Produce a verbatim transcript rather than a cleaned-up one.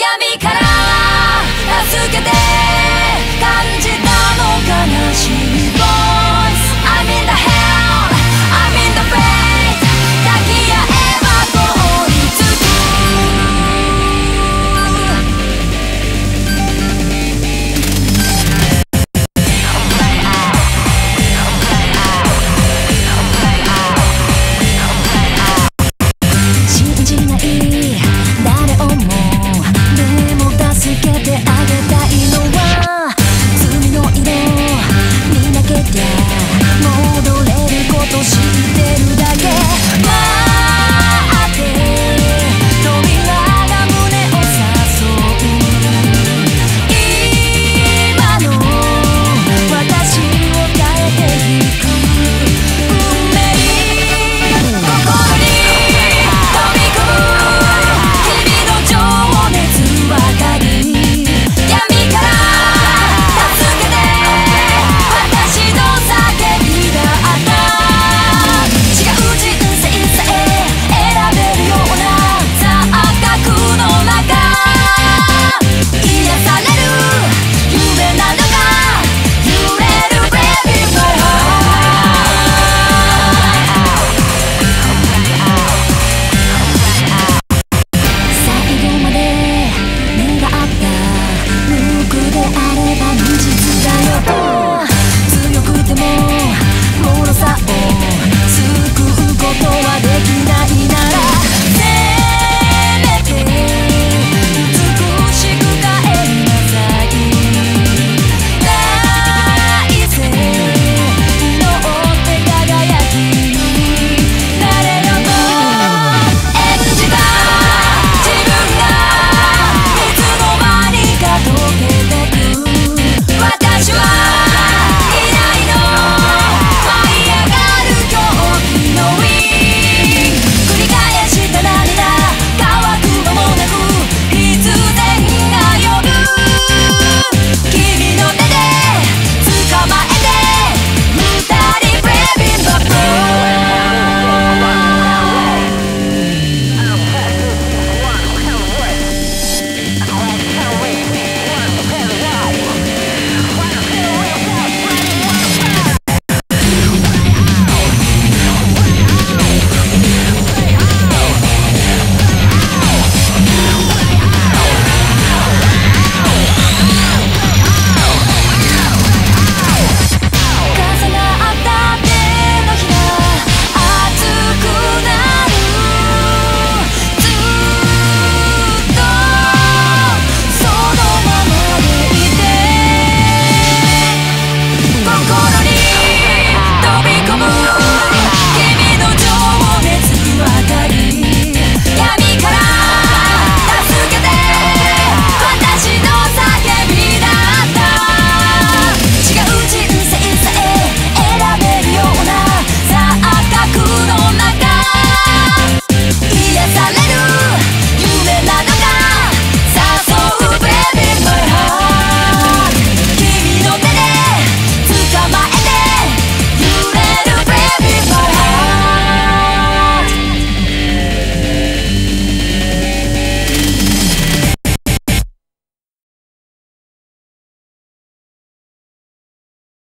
闇から助けて感じたの悲しい Voice I'm in the hell I'm in the fate 抱き合えば凍りつく信じない誰をもでも助けてあげたいのは罪の色見なけりゃ戻れること知ってるだけ待って扉が胸を誘う今の私を変えてゆく運命心に飛び込む君の情熱ばかり闇から助けて私の叫びがあった違う人生さえ選べるような錯覚の中癒される夢なのか揺れる Baby My Heart 最後まで願った無垢であれば無実だよ